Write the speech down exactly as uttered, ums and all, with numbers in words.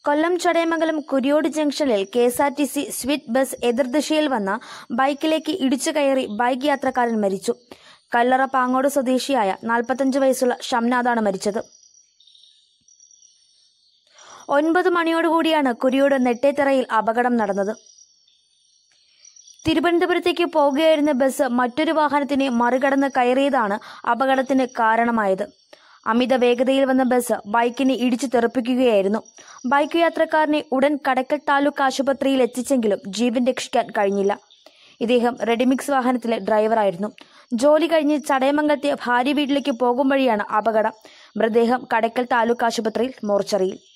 കൊല്ലം ചടയമംഗലം കുരിയോട് ജംഗ്ഷനിൽ K S R T C swift bus എതിർദിശയിൽ വന്ന ബൈക്കിലേക്ക് ഇടിച്ചു കയറി ബൈക്ക് യാത്രക്കാരൻ മരിച്ചു. കല്ലറ പാങ്ങോട് സ്വദേശിയായ നാൽപ്പത്തഞ്ച് വയസ്സുള്ള ഷംനാഥാണ് മരിച്ചത്. ഒൻപത് മണിയോടുകൂടിയാണ് കുരിയോട് നെട്ടേത്തറയിൽ അപകടം നടന്നത്. തിരുവനന്തപുരത്തേക്ക് പോകുകയായിരുന്ന ബസ് മറ്റൊരു വാഹനത്തിനെ മറികടന്ന് കയറിയതാണ് അപകടത്തിന് കാരണമായത്. അമിത വേഗതയിൽ വന്ന ബസ് ബൈക്കിനെ ഇടിച്ചു തെറിപ്പിക്കുകയായിരുന്നു. ബൈക്ക് യാത്രക്കാരനെ ഉടൻ കടക്കൽ താലൂക്ക് ആശുപത്രിയിൽ എത്തിച്ചെങ്കിലും ജീവൻ രക്ഷിക്കാൻ കഴിഞ്ഞില്ല. ഇദ്ദേഹം റെഡിമിക്സ് വാഹനത്തിലെ ഡ്രൈവറായിരുന്നു. ജോലി കഴിഞ്ഞ് ചടയമംഗലത്തെ ഭാര്യ വീട്ടിലേക്ക് പോകും വഴിയാണ് അപകടം. മൃതദേഹം കടക്കൽ താലൂക്ക് ആശുപത്രിയിൽ മോർച്ചറിയിൽ.